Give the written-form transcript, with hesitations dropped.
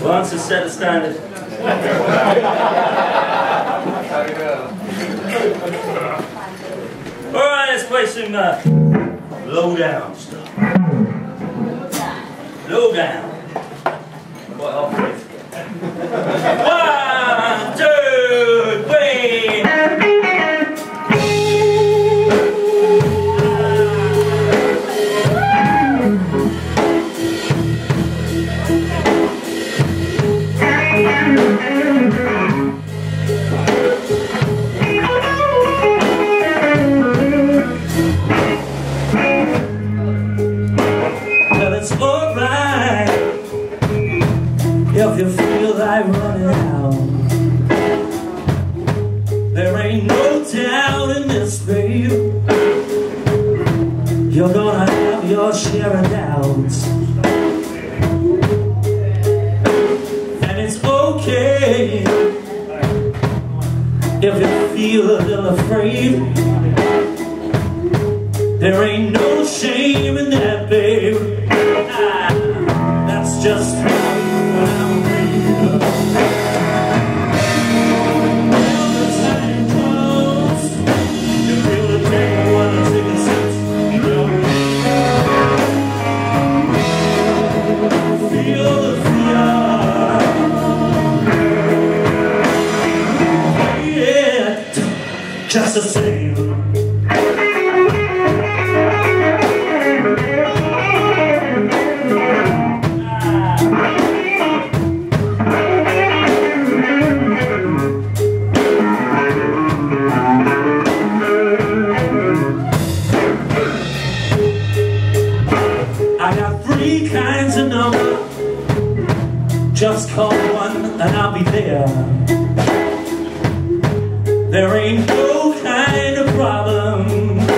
Once it's set a standard. Alright, let's play some low down stuff. Low down. Quite often. 1, 2, 3. Well, it's alright if you feel like running out. There ain't no doubt in this, babe. You're gonna have your share of doubts, and it's okay if you feel a little afraid. There ain't no shame in that, babe. That's just how I'm feeling. When the time comes, you really take one to take a sense. Feel the fear. Yeah, just the same. I got 3 kinds of number. Just call one and I'll be there. There ain't no kind of problem